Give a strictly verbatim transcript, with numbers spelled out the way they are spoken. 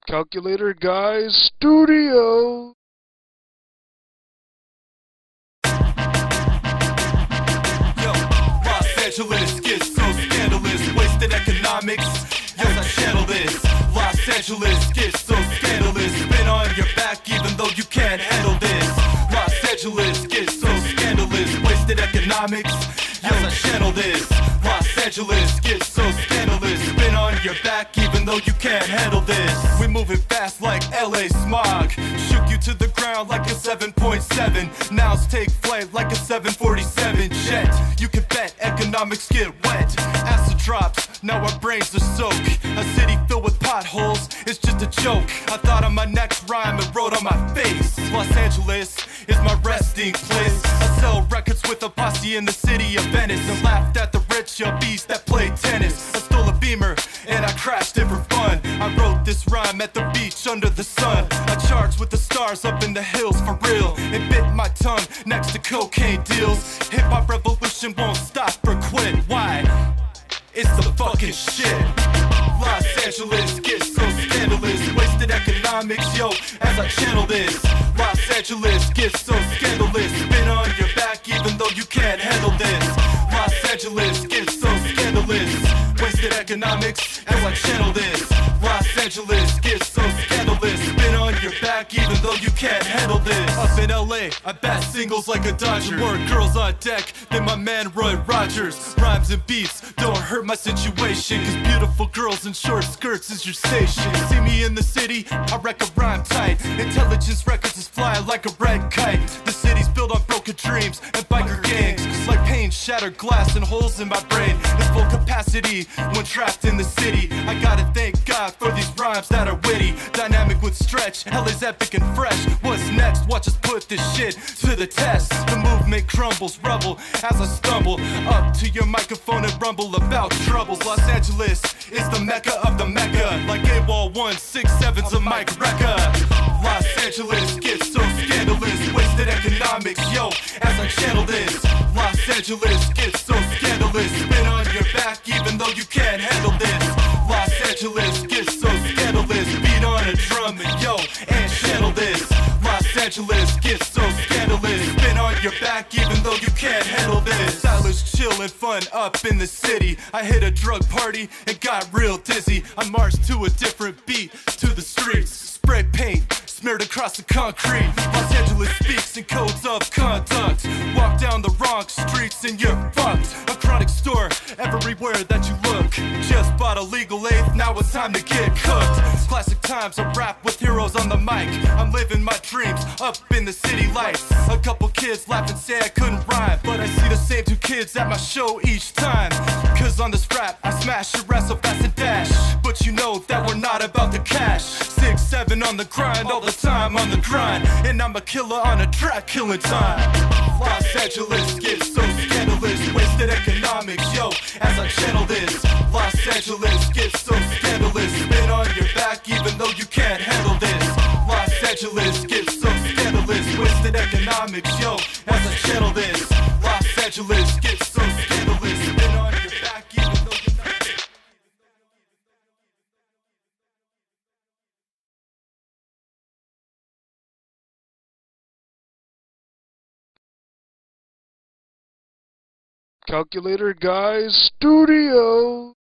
Calculator Guys Studio. Yo, Los Angeles gets so scandalous, wasted economics. Yo, I channel this. Los Angeles gets so scandalous, spin on your back even though you can't handle this. Los Angeles gets so scandalous, wasted economics. Yo, I channel this. Los Angeles gets so scandalous, spin on your back even though you can't handle this. We moving fast like L A smog, shook you to the ground like a seven point seven. Nows take flight like a seven forty-seven jet. You can bet economics get wet. Acid drops, now our brains are soaked. A city filled with potholes is just a joke. I thought of my next rhyme and wrote on my face. Los Angeles is my resting place. I sell records with a posse in the city of Venice, and laughed at the rich yuppies that play tennis. I stole a Beamer and I crashed it for fun. I wrote this rhyme at the beach under the sun. I charged with the stars up in the hills for real, and bit my tongue next to cocaine deals. Hip-hop revolution won't stop or quit. Why? It's the fucking shit. Los Angeles gets so scandalous, wasted economics, yo, as I channel this. Los Angeles gets so scandalous, spin on your back even though you can't handle this. Los Angeles gets so scandalous, wasted economics, as I channel this. Los Angeles gets so scandalous, spin on your back even though you can't handle this. Up in L A, I bat singles like a Dodger. More girls on deck than my man Roy Rogers. Rhymes and beats don't hurt my situation, cause beautiful girls in short skirts is your station. See me in the city, I wreck a rhyme tight. Intelligence records is fly like a red kite. The city's built on broken dreams and biker gangs, like pain, shattered glass and holes in my brain. It's full capacity when trapped in the city. I gotta thank God for these rhymes that are witty, dynamic with stretch, hell is epic and fresh. What's next? Watch us put this shit to the test. The movement crumbles, rubble as I stumble up to your microphone and rumble about troubles. Los Angeles is the mecca of the mecca, like AWOL one six seven's a mic wrecker. Los Angeles gets so scandalous, wasted economics, yo, as I channel this. Los Angeles gets so scandalous, spin on your back even though you can't handle this. Los Angeles gets so scandalous, beat on a drum and yo, and channel this. Los Angeles gets so scandalous, spin on your back even though you can't handle this. Stylish, chill and fun up in the city. I hit a drug party and got real dizzy. I marched to a different beat to the streets. Spray paint smeared across the concrete. Los Angeles speaks in codes of conduct. Walk down the wrong streets and you're fucked. A chronic store everywhere that you look. Just bought a legal eighth, now it's time to get cooked. Classic times, I rap with heroes on the mic. I'm living my dreams up in the city lights. A couple kids laugh and say I couldn't rhyme, but I see the same two kids at my show each time. Cause on this rap, I smash your ass so fast and dash. But you know that we're not about the cash. Six, seven on the grind, all the time on the grind. And I'm a killer on a track, killing time. Los Angeles gets so scandalous, wasted economics, yo, as I channel this. Los Angeles gets so scandalous, spin on your back even though you can't handle this. Los Angeles gets so scandalous, wasted economics, yo, as I channel this. Los Angeles gets so scandalous, spin on your back even though you can't. Calculator Guys Studio.